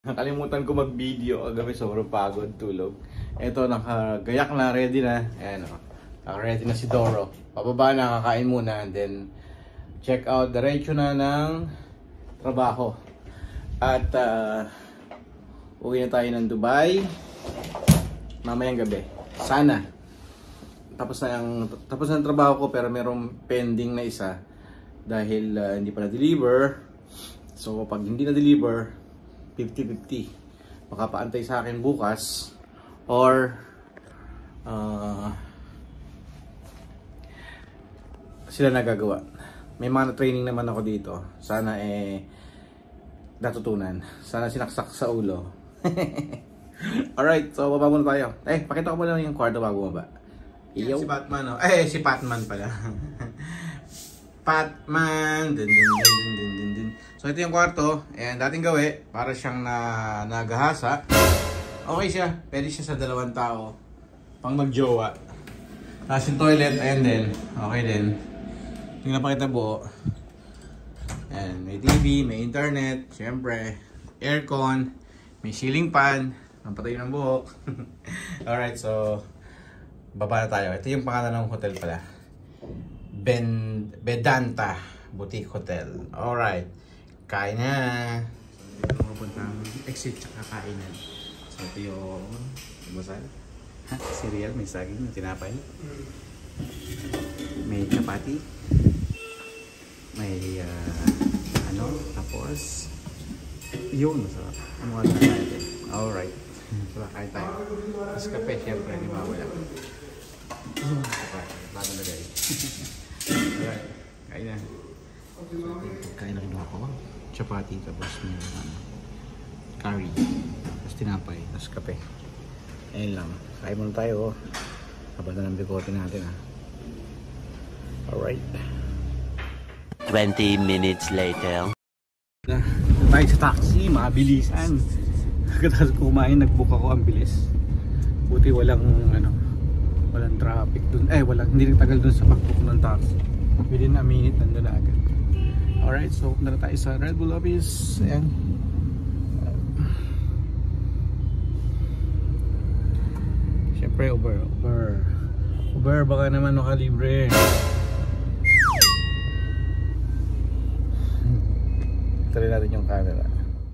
Nakalimutan ko mag-video kagabi, sobrang pagod, tulog. Ito, nakagayak na, ready na. Ayan o, naka-ready na si Doro. Pababa na, kakain muna, and then check out, diretso na ng trabaho. At uwi na tayo ng Dubai mamayang gabi. Sana. Tapos na ang trabaho ko, pero merong pending na isa dahil hindi pa na-deliver. So pag hindi na-deliver, 50-50. Makapaantay sa akin bukas or sila nagagawa. May mga training naman ako dito. Sana natutunan. Sana sinaksak sa ulo. Alright, so baba muna tayo. Pakita ko muna yung kwarto bago bumaba. Yan, si Batman, oh. Si Patman pala. Patman. Dun, dun, dun, dun, dun, dun. So ito yung kwarto. Ayan, dating gawi. Para siyang nagahasa. Okay siya. Pwede siya sa 2 tao. Pang magjowa. Tapos yung toilet. Ayan din. Okay din. Tingnan pa kita buo. Ayan, may TV, may internet. Siyempre. Aircon. May ceiling fan. Nampatay ng buhok. Alright, so baba na tayo. Ito yung pangalan ng hotel pala. Vedanta Boutique Hotel. Alright. Kain na. Ito yung pupuntang exit tsaka kainan. So ito yung basal. Cereal, may saging, may tinapay. May chapati. May tapos yun, masarap. Ang mga natin. Alright. So kain tayo. Tapos kape, syempre, hindi mawala. Bago na guys. Alright, kain na. Kain na kinuha ko. Chapati, tapos may curry. Tapos tinapay, tapos kape. Ayun lang. Kain muna tayo. Habang na ng bigote natin ha. Alright. 20 minutes later. Tayo sa taxi, mabilisan. Pagkatapos kumain, nag-book ako, ang bilis. Buti walang walang traffic dun. Hindi tagal dun sa pag-book ng taxi. Within a minute, nandun na agad. Alright, so punta na tayo sa Red Bull office. Ayan. Siyempre, Uber, baka naman nakalibre. Try natin yung camera.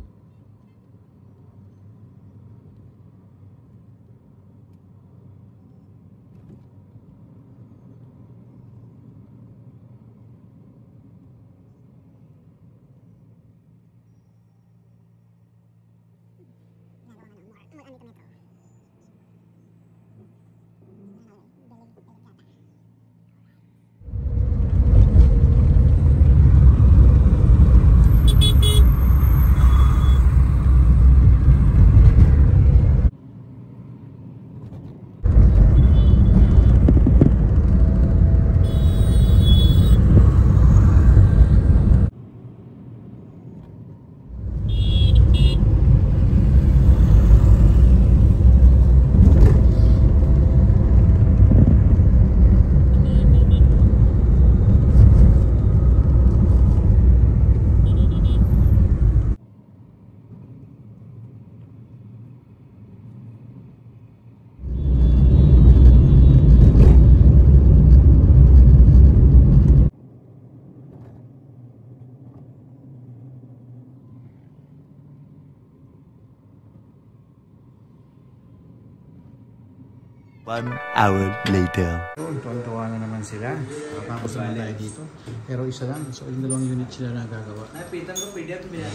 One hour later. Tuwan-tuwa na naman sila. Tapos na tayo dito. Pero isa lang. So yung 2 unit sila nagagawa. Napitan ko pwede ito binata.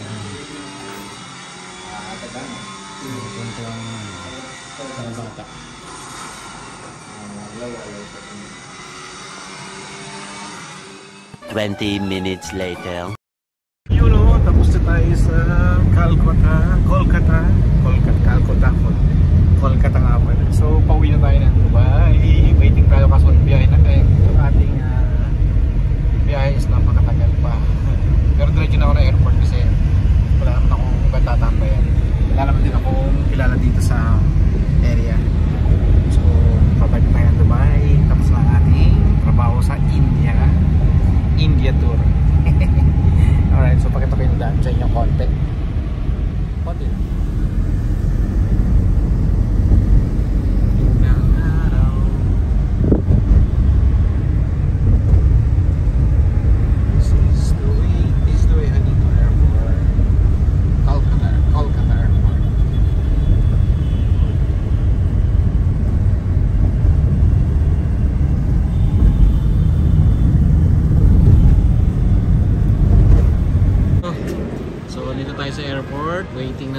Tuwan-tuwa na naman. Para bata. 20 minutes later. Yun o, tapos na tayo sa Kolkata nga pala. So pauwi na tayo ng Dubai. Waiting tayo kaso biyahe na yung ating biyahe is napakatagal pa. Pero diretso na ako ng airport kasi wala naman akong tatambayan. Wala naman din akong kilala dito sa area. So pabalik tayo ng Dubai. Tapos na ang ating trabaho sa India tour. Alright, so pakita ko yung daan sa inyo konti lang.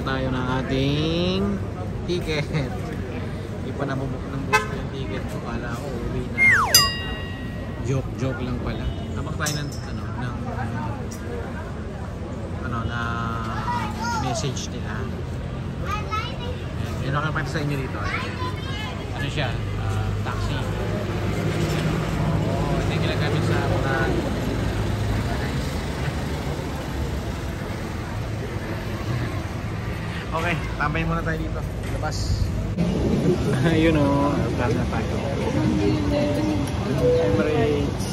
tayo ng ating ticket. Hindi pa nabubuk ng gusto yung ticket ko. Kala ko uwi na ako. Joke lang pala. Habang tayo ng na message nila. Yan ako napakita sa inyo dito. Ano siya? Taxi. Oo, hindi ginagamit sa mga okay, tambayin muna tayo dito. Labas. Ayun o. Plan na tayo. Emirates.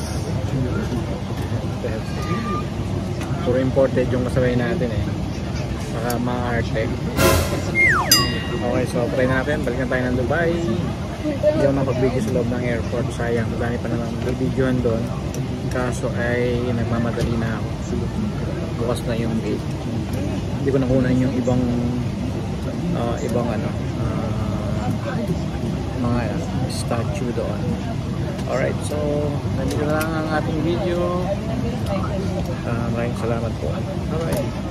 Puro imported yung kasabay natin eh. Saka mga Artec. Okay, so try natin. Balikan tayo ng Dubai. Hindi ako nakapag-video sa loob ng airport. Sayang, madami pa naman mag-videoan doon. Kaso ay nagmamadali na ako. Bukas na yung gate. Hindi ko nakunan yung ibang mga statue doon. Alright, so nandito na lang ang ating video. Maraming salamat po. Alright.